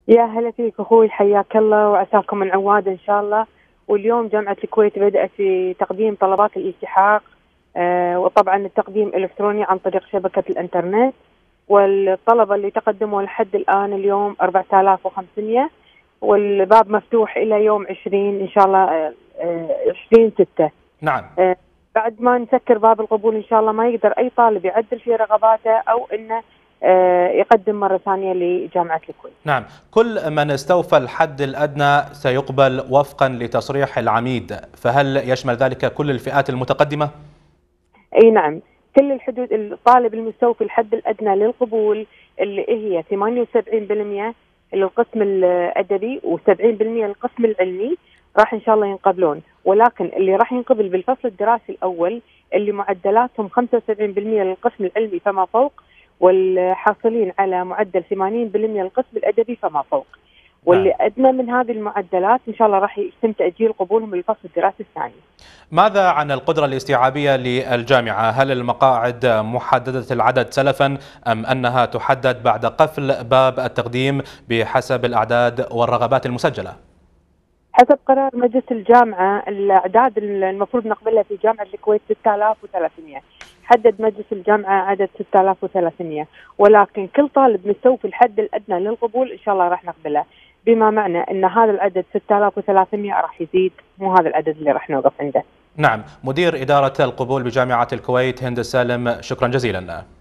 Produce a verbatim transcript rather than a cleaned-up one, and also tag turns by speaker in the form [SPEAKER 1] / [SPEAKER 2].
[SPEAKER 1] يا هلا فيك اخوي، حياك الله وعساكم من عواد ان شاء الله. واليوم جامعة الكويت بدأت في تقديم طلبات الالتحاق، آه وطبعا التقديم الكتروني عن طريق شبكة الانترنت. والطلبة اللي تقدموا لحد الآن اليوم أربعة آلاف وخمسمئة، والباب مفتوح إلى يوم عشرين إن شاء الله، آه آه عشرين ستة.
[SPEAKER 2] نعم.
[SPEAKER 1] آه بعد ما نسكر باب القبول إن شاء الله ما يقدر أي طالب يعدل في رغباته أو إنه آه يقدم مرة ثانية لجامعة الكويت.
[SPEAKER 2] نعم، كل من استوفى الحد الأدنى سيقبل وفقا لتصريح العميد، فهل يشمل ذلك كل الفئات المتقدمة؟
[SPEAKER 1] اي نعم، كل الحدود. الطالب المستوفي الحد الادنى للقبول اللي هي ثمانية وسبعين بالمئة للقسم الادبي و70% للقسم العلمي راح ان شاء الله ينقبلون. ولكن اللي راح ينقبل بالفصل الدراسي الاول اللي معدلاتهم خمسة وسبعين بالمئة للقسم العلمي فما فوق، والحاصلين على معدل ثمانين بالمئة للقسم الادبي فما فوق، واللي ادنى من هذه المعدلات ان شاء الله راح يتم تاجيل قبولهم للفصل الدراسي الثاني.
[SPEAKER 2] ماذا عن القدرة الاستيعابية للجامعة؟ هل المقاعد محددة العدد سلفا أم أنها تحدد بعد قفل باب التقديم بحسب الأعداد والرغبات المسجلة؟
[SPEAKER 1] حسب قرار مجلس الجامعة الأعداد المفروض نقبلها في جامعة الكويت ستة آلاف وثلاثمئة. حدد مجلس الجامعة عدد ستة آلاف وثلاثمئة، ولكن كل طالب مستوفي الحد الأدنى للقبول إن شاء الله راح نقبله، بما معنى أن هذا العدد ستة آلاف وثلاثمئة راح يزيد، مو هذا العدد اللي راح نوقف عنده.
[SPEAKER 2] نعم، مدير إدارة القبول بجامعة الكويت هند السالم، شكرا جزيلا.